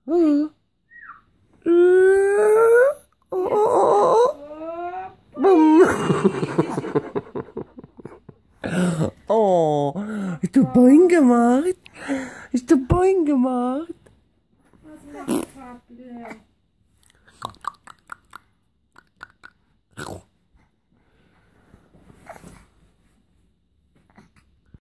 Oh. Oh, hast du Boing gemacht? Hast du Boing gemacht? Was macht Papa?